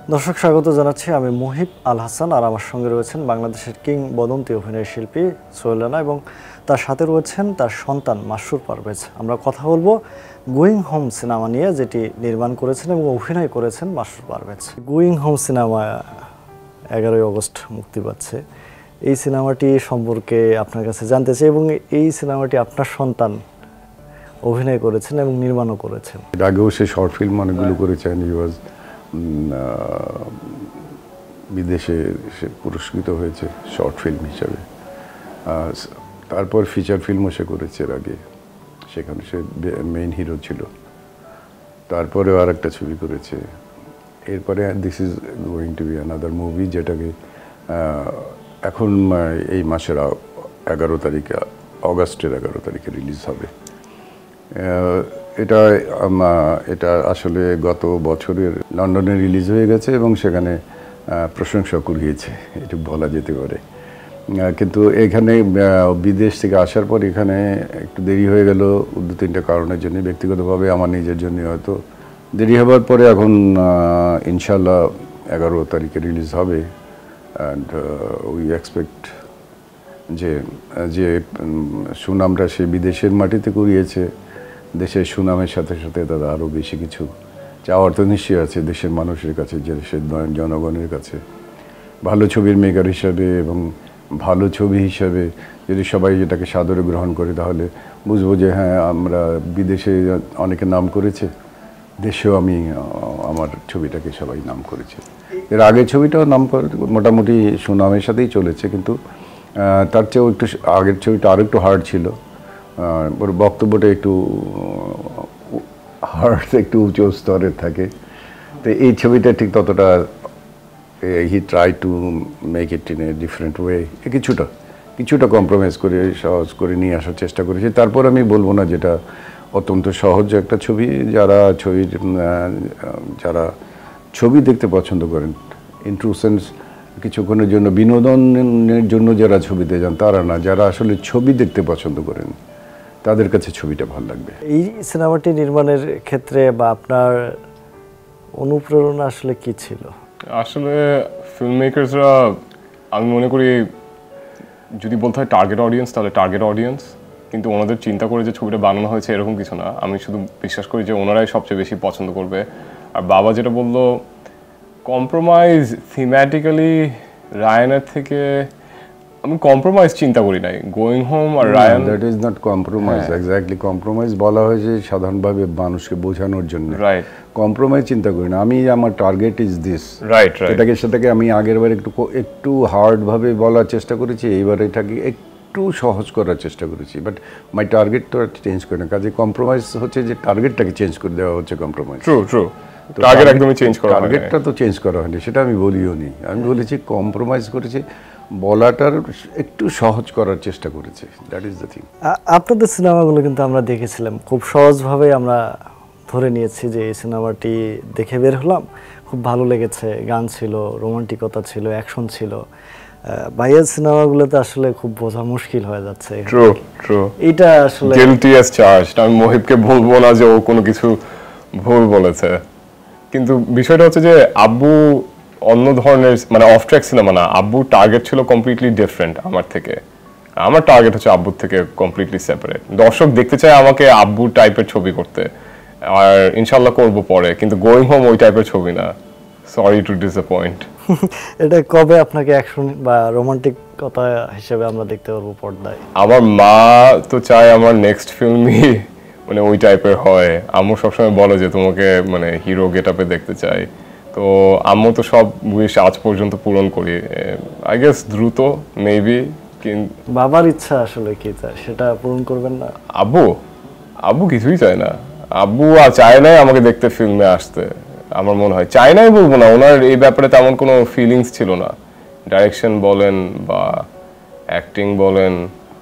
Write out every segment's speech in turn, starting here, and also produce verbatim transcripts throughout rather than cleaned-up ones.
দর্শক স্বাগত জানাচ্ছি আমি মুহিব আল হাসান আর আমার সঙ্গে রয়েছেন বাংলাদেশের কিংবদন্তি অভিনয় শিল্পী সোহেল রানা এবং তার সাথে রয়েছেন তার সন্তান মাশরুর পারভেজ। আমরা কথা বলবো গোয়িং হোম সিনেমা নিয়ে, যেটি নির্মাণ করেছেন এবং অভিনয় করেছেন Mashrur Parvez. Going home cinema এগারোই আগস্ট মুক্তি পাচ্ছে। এই সিনেমাটি সম্পর্কে আপনার কাছে জানতে চাই এবং এই সিনেমাটি আপনার সন্তান অভিনয় করেছেন এবং নির্মাণও করেছেন। এর আগেও সে শর্ট ফিল্ম অনেকগুলো করেছেন। হি ওয়াজ বিদেশে সে পুরস্কৃত হয়েছে শর্ট ফিল্ম হিসাবে। তারপর ফিচার ফিল্মও সে করেছে এর আগে, সেখানে সে মেইন হিরো ছিল। তারপরেও আর একটা ছবি করেছে। এরপরে this is going to be another movie, যেটাকে এখন এই মাসের এগারো তারিখে অগাস্টের এগারো তারিখে রিলিজ হবে। এটা এটা আসলে গত বছরের লন্ডনে রিলিজ হয়ে গেছে এবং সেখানে প্রশংসা কুড়িয়েছে, এটা বলা যেতে পারে। কিন্তু এখানে বিদেশ থেকে আসার পর এখানে একটু দেরি হয়ে গেল দু তিনটা কারণের জন্য। ব্যক্তিগতভাবে আমার নিজের জন্য হয়তো দেরি হবার পরে এখন ইনশাল্লাহ এগারো তারিখে রিলিজ হবে। অ্যান্ড উই এক্সপেক্ট যে যে সুনামটা সে বিদেশের মাটিতে কুড়িয়েছে, দেশের সুনামের সাথে সাথে তারা আরও বেশি কিছু চাওয়ার তো নিশ্চয়ই আছে দেশের মানুষের কাছে, দেশের জনগণের কাছে। ভালো ছবির মেকার হিসাবে এবং ভালো ছবি হিসাবে যদি সবাই এটাকে সাদরে গ্রহণ করে, তাহলে বুঝবো যে হ্যাঁ, আমরা বিদেশে অনেকে নাম করেছে, দেশেও আমি আমার ছবিটাকে সবাই নাম করেছে। এর আগের ছবিটাও নাম মোটামুটি সুনামের সাথেই চলেছে, কিন্তু তার চেয়েও একটু আগের ছবিটা আরও একটু হার্ড ছিল। ওর বক্তব্যটা একটু হার্ড, একটু উঁচু স্তরের থাকে। তো এই ছবিটা ঠিক ততটা, he try to make it in a different way. কিছুটা কিছুটা কম্প্রোমাইজ করে সহজ করে নিয়ে আসার চেষ্টা করেছি। তারপর আমি বলবো না যেটা অত্যন্ত সহজ একটা ছবি। যারা ছবির যারা ছবি দেখতে পছন্দ করেন, ইন ট্রু সেন্স কিছুক্ষণের জন্য বিনোদনের জন্য যারা ছবিতে যান তারা না, যারা আসলে ছবি দেখতে পছন্দ করেন তাদের কাছে ছবিটা ভালো লাগবে। এই সিনেমাটি নির্মাণের ক্ষেত্রে বা আপনার অনুপ্রেরণা আসলে কি ছিল? আসলে ফিল্ম মেকার্সরা, আমি মনে করি যদি বলতে হয় টার্গেট অডিয়েন্স, তাহলে টার্গেট অডিয়েন্স। কিন্তু ওনাদের চিন্তা করে যে ছবিটা বানানো হয়েছে এরকম কিছু না। আমি শুধু বিশ্বাস করি যে ওনারাই সবচেয়ে বেশি পছন্দ করবে। আর বাবা যেটা বললো, কম্প্রোমাইজ থিম্যাটিক্যালি রায়ানের থেকে আমি কম্প্রোমাইজ চিন্তা করি নাই। গোয়িং হোম আর Rayan, that is not compromise. Exactly, compromise বলা হয়েছে সাধারণভাবে মানুষকে বোঝানোর জন্য। রাইট, কম্প্রোমাইজ চিন্তা করি না আমি। আমার target is this. Right right এটাকে সেটাকে আমি আগের বার একটু একটু হার্ডভাবে বলার চেষ্টা করেছি, এইবার এটাকে একটু সহজ করার চেষ্টা করেছি। বাট মাই টার্গেট তো চেঞ্জ করে না। কাজে কম্প্রোমাইজ হচ্ছে যে টার্গেটটাকে চেঞ্জ করে দেওয়া হচ্ছে কম্প্রোমাইজ। ট্রু ট্রু টার্গেট একদমই চেঞ্জ করা হয়নি। টার্গেটটা তো চেঞ্জ করা হয়নি, সেটা আমি বলিও নি। আমি বলেছি কম্প্রোমাইজ করেছি, বলাটার একটু সহজ করার চেষ্টা করেছে। That is the thing. আপনাদের সিনেমাগুলো কিন্তু আমরা দেখেছিলাম, খুব সহজভাবে আমরা ধরে নিয়েছি যে এই সিনেমাটি দেখে বের হলাম, খুব ভালো লেগেছে। গান ছিল, রোমান্টিকতা ছিল, অ্যাকশন ছিল। বাইরের সিনেমাগুলোতে আসলে খুব বোঝা মুশকিল হয়ে যাচ্ছে। ট্রু ট্রু এটা আসলে গিলটি অ্যাজ চার্জড। আমি মহিবকে বলবো না যে ও কোনো কিছু ভুল বলেছে, কিন্তু বিষয়টা হচ্ছে যে আব্বু অন্য ধরনের, মানে অফ ট্র্যাক সিনেমা না। আব্বুর টার্গেট ছিল কমপ্লিটলি ডিফারেন্ট আমার থেকে। আমার টার্গেট হচ্ছে আব্বুর থেকে কমপ্লিটলি সেপারেট। দর্শক দেখতে চায় আমাকে আব্বুর টাইপের ছবি করতে, আর ইনশাল্লাহ করবো পরে, কিন্তু গোয়িং হোম ওই টাইপের ছবি না। Sorry to disappoint. এটা কবে আপনাকে অ্যাকশন বা রোমান্টিক কথা হিসেবে আমরা দেখতে পারবো পর্দায়? আমার মা তো চায় আমার নেক্সট ফিল্মই মানে ওই টাইপের হয়। আম্মু সবসময় বলে যে তোমাকে মানে হিরো গেটআপে দেখতে চাই। তো আম্মু তো সব উইশ আজ পর্যন্ত পূরণ করি। আই গেস দ্রুত মেবি। বাবার ইচ্ছা আসলে কি চায় সেটা পূরণ করবেন না? আব্বু আব্বু কিছুই চায় না। আব্বু আর চায় নাই আমাকে দেখতে ফিল্মে আসতে। আমার মনে হয় চায় নাই বলবো না, ওনার এই ব্যাপারে তেমন কোনো ফিলিংস ছিল না। ডাইরেকশন বলেন বা অ্যাক্টিং বলেন,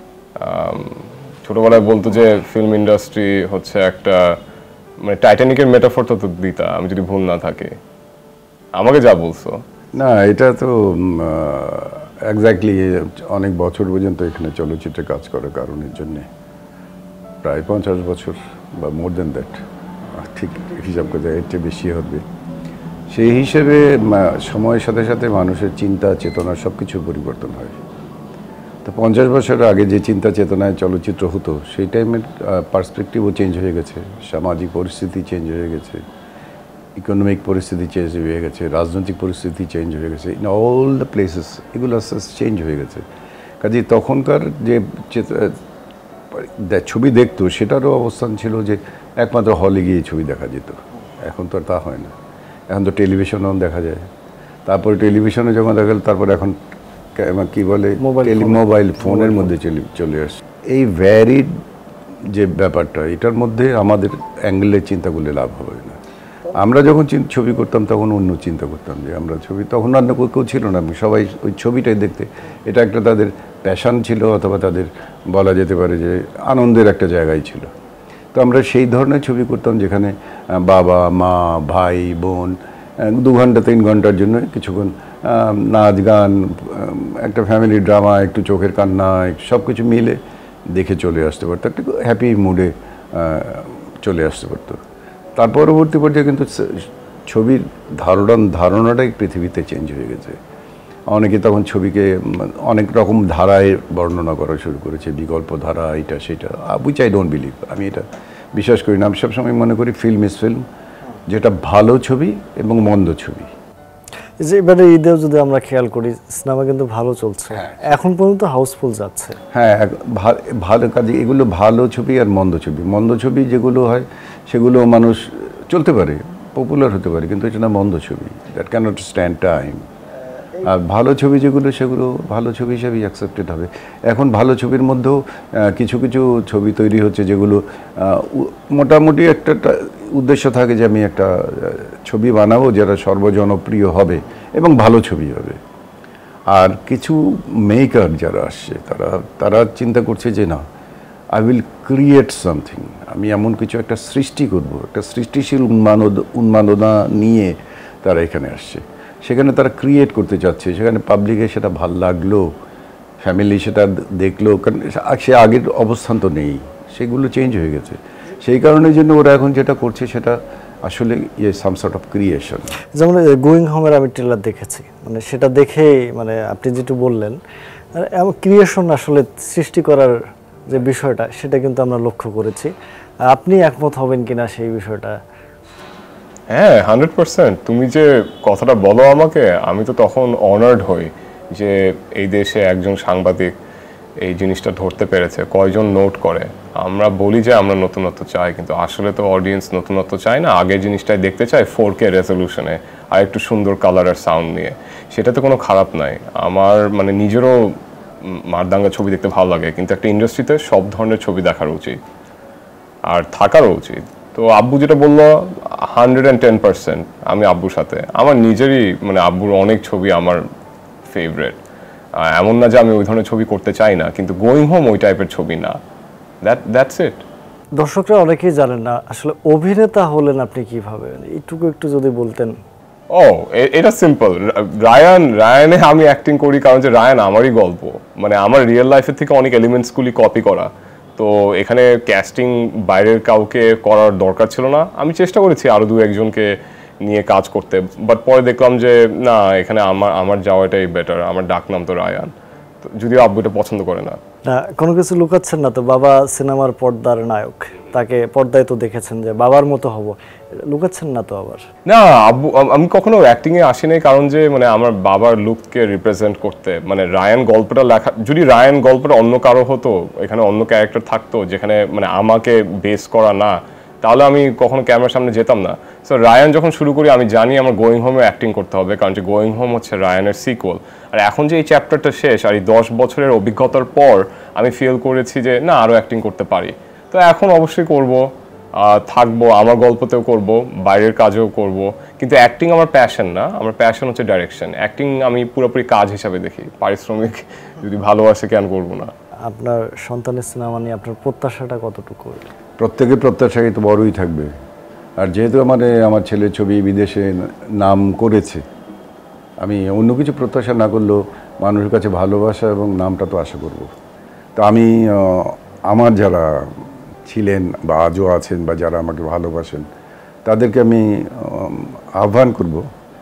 ছোটবেলায় বলতো যে ফিল্ম ইন্ডাস্ট্রি হচ্ছে একটা মানে টাইটানিকের মেটাফর তো দিতা, আমি যদি ভুল না থাকি। আমাকে যা বলছো না, এটা তো এক্স্যাক্টলি অনেক বছর পর্যন্ত এখানে চলচ্চিত্রে কাজ করার কারণের জন্যে, প্রায় পঞ্চাশ বছর বা মোর দেন দ্যাট, ঠিক হিসাব করে এর চেয়ে বেশি হবে। সেই হিসেবে সময়ের সাথে সাথে মানুষের চিন্তা চেতনা সব কিছু পরিবর্তন হয়। তো পঞ্চাশ বছর আগে যে চিন্তা চেতনায় চলচ্চিত্র হতো সেই টাইমের পার্সপেক্টিভও চেঞ্জ হয়ে গেছে, সামাজিক পরিস্থিতি চেঞ্জ হয়ে গেছে, ইকোনমিক পরিস্থিতি চেঞ্জ হয়ে গেছে, রাজনৈতিক পরিস্থিতি চেঞ্জ হয়ে গেছে, ইন অল দ্য প্লেসেস এগুলো আস্তে আস্তে চেঞ্জ হয়ে গেছে। কাজেই তখনকার যে ছবি দেখতো সেটারও অবস্থান ছিল যে একমাত্র হলে গিয়ে ছবি দেখা যেত। এখন তো আর তা হয় না, এখন তো টেলিভিশনেও দেখা যায়। তারপরে টেলিভিশনে যখন দেখা গেল তারপর এখন কি বলে মোবাইল ফোনের মধ্যে চলে চলে আসছে। এই ভ্যারিড যে ব্যাপারটা, এটার মধ্যে আমাদের অ্যাঙ্গেলের চিন্তা করলে লাভ হবে না। আমরা যখন ছবি করতাম তখন অন্য চিন্তা করতাম যে আমরা ছবি, তখন অন্য কেউ ছিল না, সবাই ওই ছবিটাই দেখতে, এটা একটা তাদের প্যাশন ছিল অথবা তাদের বলা যেতে পারে যে আনন্দের একটা জায়গায় ছিল। তো আমরা সেই ধরনের ছবি করতাম যেখানে বাবা মা ভাই বোন দু ঘন্টা তিন ঘন্টার জন্য কিছুক্ষণ নাচ গান, একটা ফ্যামিলি ড্রামা, একটু চোখের কান্না, সব কিছু মিলে দেখে চলে আসতে পারতো, একটা হ্যাপি মুডে চলে আসতে পারতো। তার পরবর্তী পর্যায়ে কিন্তু ছবির ধারণা ধারণাটাই পৃথিবীতে চেঞ্জ হয়ে গেছে। অনেকে তখন ছবিকে অনেক রকম ধারায় বর্ণনা করা শুরু করেছে, বিকল্প ধারা, এটা সেটা, উইচ আই ডোন্ট বিলিভ। আমি এটা বিশ্বাস করি না। আমি সবসময় মনে করি ফিল্ম ইজ ফিল্ম, যেটা ভালো ছবি এবং মন্দ ছবি। যে এবারে ঈদেও যদি আমরা খেয়াল করি সিনেমা কিন্তু ভালো চলছে, এখন পর্যন্ত হাউসফুল যাচ্ছে। হ্যাঁ, ভালো কাজে এগুলো ভালো ছবি আর মন্দ ছবি। মন্দ ছবি যেগুলো হয় সেগুলো মানুষ চলতে পারে, পপুলার হতে পারে, কিন্তু এটা না মন্দ ছবি, দ্যাট ক্যানট স্ট্যান্ড টাইম। আর ভালো ছবি যেগুলো সেগুলো ভালো ছবি হিসাবেই অ্যাকসেপ্টেড হবে। এখন ভালো ছবির মধ্যেও কিছু কিছু ছবি তৈরি হচ্ছে যেগুলো মোটামুটি একটা উদ্দেশ্য থাকে যে আমি একটা ছবি বানাবো যারা সর্বজনপ্রিয় হবে এবং ভালো ছবি হবে। আর কিছু মেকার যারা আসছে তারা তারা চিন্তা করছে যে না, আই উইল ক্রিয়েট সামথিং, আমি এমন কিছু একটা সৃষ্টি করব, একটা সৃষ্টিশীল উন্মাদ উন্মাদনা নিয়ে তারা এখানে আসছে। সেখানে তারা ক্রিয়েট করতে চাচ্ছে, সেখানে পাবলিকে সেটা ভাল লাগলো, ফ্যামিলি সেটা দেখলো, কারণ সে আগের অবস্থান তো নেই, সেগুলো চেঞ্জ হয়ে গেছে। সেই কারণের জন্য ওরা এখন যেটা করছে সেটা আসলে ইয়ে সাম সর্ট অফ ক্রিয়েশন। যেমন গোয়িং হোমের আমি ট্রেলার দেখেছি, মানে সেটা দেখে মানে আপনি যেটা বললেন এমন ক্রিয়েশন আসলে সৃষ্টি করার যে বিষয়টা সেটা কিন্তু আমরা লক্ষ্য করেছি। আপনি একমত হবেন কিনা সেই বিষয়টা? হ্যাঁ, হান্ড্রেড পার্সেন্ট। তুমি যে কথাটা বলো আমাকে, আমি তো তখন অনার্ড হই যে এই দেশে একজন সাংবাদিক এই জিনিসটা ধরতে পেরেছে, কয়জন নোট করে। আমরা বলি যে আমরা নতুনত্ব চাই, কিন্তু আসলে তো অডিয়েন্স নতুনত্ব চায় না, আগের জিনিসটাই দেখতে চায় ফোর কে রেজলিউশনে আর একটু সুন্দর কালার আর সাউন্ড নিয়ে। সেটা তো কোনো খারাপ নাই। আমার মানে নিজেরও মারদাঙ্গা ছবি দেখতে ভালো লাগে, কিন্তু একটা ইন্ডাস্ট্রিতে সব ধরনের ছবি দেখার উচিত আর থাকারও উচিত। তো আব্বু যেটা বললো হান্ড্রেড অ্যান্ড টেন পার্সেন্ট আমি আব্বুর সাথে। আমার নিজেরই মানে আব্বুর অনেক ছবি আমার ফেভারেট। এমন না যে আমি ওই ধরনের ছবি করতে চাই না, কিন্তু গোয়িং হোম ওই টাইপের ছবি না। That that's it. দর্শকরা অনেকেই জানেন না আসলে অভিনেতা হলেন আপনি কিভাবে, এইটুকু একটু যদি বলতেন। ও এটা সিম্পল। রায়ান রায়ানে আমি অ্যাক্টিং করি কারণ যে রায়ান আমারই গল্প, মানে আমার রিয়েল লাইফের থেকে অনেক এলিমেন্টসগুলি কপি করা। তো এখানে ক্যাস্টিং বাইরের কাউকে করার দরকার ছিল না। আমি চেষ্টা করেছি আরও দু একজনকে নিয়ে কাজ করতে, বাট পরে দেখলাম যে না, এখানে আমার আমার যাওয়াটাই বেটার। আমার ডাক নাম তো রায়ান, যদিও আব্বু এটা পছন্দ করে না। না, কোনো কিছু লুকাচ্ছেন না তো? বাবা সিনেমার পর্দার নায়ক, তাকে পর্দায় তো দেখেছেন যে বাবার মতো হব, লুকাচ্ছেন না তো? আবার না, আব্বু আমি কখনো অ্যাক্টিং এ আসি নাই, কারণ যে মানে আমার বাবার লুককে রিপ্রেজেন্ট করতে, মানে রায়ান গল্পটা লেখা, যদি রায়ান গল্পটা অন্য কারো হতো, এখানে অন্য ক্যারেক্টার থাকতো যেখানে মানে আমাকে বেস করা না, তাহলে আমি কখনো ক্যামেরার সামনে যেতাম না। সো রায়ান যখন শুরু করি আমি জানি আমার গোয়িং হোমে অ্যাক্টিং করতে হবে, কারণ যে গোয়িং হোম হচ্ছে রায়ানের সিকুয়েল। আর এখন যে এই চ্যাপ্টারটা শেষ আর এই দশ বছরের অভিজ্ঞতার পর আমি ফিল করেছি যে না, আরও অ্যাক্টিং করতে পারি। তো এখন অবশ্যই করব, থাকবো, আমার গল্পতেও করব, বাইরের কাজেও করব। কিন্তু অ্যাক্টিং আমার প্যাশন না, আমার প্যাশন হচ্ছে ডাইরেকশন। অ্যাক্টিং আমি পুরোপুরি কাজ হিসাবে দেখি, পারিশ্রমিক যদি ভালোবাসে কেন করবো না। আপনার সন্তানের সিনেমা নিয়ে আপনার প্রত্যাশাটা কতটুকু? প্রত্যেকের প্রত্যাশাই তো বড়ই থাকবে। আর যেহেতু আমার আমার ছেলের ছবি বিদেশে নাম করেছে, আমি অন্য কিছু প্রত্যাশা না করলেও মানুষের কাছে ভালোবাসা এবং নামটা তো আশা করব। তো আমি আমার যারা ছিলেন বা আজও আছেন বা যারা আমাকে ভালোবাসেন তাদেরকে আমি আহ্বান করব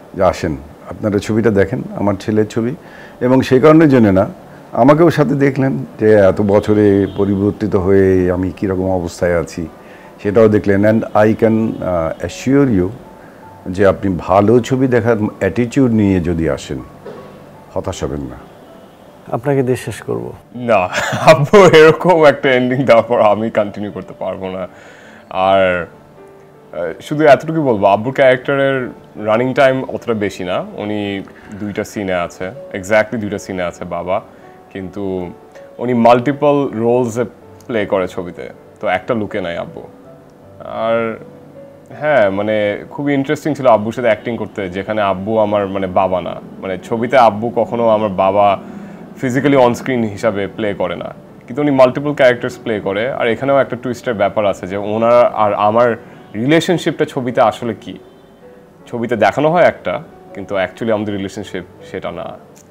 যে আসেন আপনারা ছবিটা দেখেন, আমার ছেলের ছবি, এবং সেই কারণের জন্য না, আমাকেও সাথে দেখলেন যে এত বছরে পরিবর্তিত হয়ে আমি কীরকম অবস্থায় আছি সেটাও দেখলেন। And I can assure you যে আপনি ভালো ছবি দেখার অ্যাটিটিউড নিয়ে যদি আসেন, হতাশ হবেন না। আপনাকে দিয়ে শেষ করব না, আব্বু এরকম একটা এন্ডিং দেওয়ার পর আমি কন্টিনিউ করতে পারবো না। আর শুধু এতটুকু বলবো, আব্বুর ক্যারেক্টারের রানিং টাইম অতটা বেশি না, উনি দুইটা সিনে আছে, এক্স্যাক্টলি দুইটা সিনে আছে বাবা, কিন্তু উনি মাল্টিপল রোলসে প্লে করে ছবিতে, তো একটা লুকে নাই আব্বু। আর হ্যাঁ, মানে খুবই ইন্টারেস্টিং ছিল আব্বুর সাথে অ্যাক্টিং করতে, যেখানে আব্বু আমার মানে বাবা না, মানে ছবিতে আব্বু কখনো আমার বাবা ফিজিক্যালি অনস্ক্রিন হিসাবে প্লে করে না, কিন্তু উনি মাল্টিপল ক্যারেক্টার্স প্লে করে। আর এখানেও একটা টুইস্টের ব্যাপার আছে যে ওনার আর আমার রিলেশনশিপটা ছবিতে আসলে কি, ছবিতে দেখানো হয় একটা, কিন্তু অ্যাকচুয়ালি আমাদের রিলেশনশিপ সেটা না।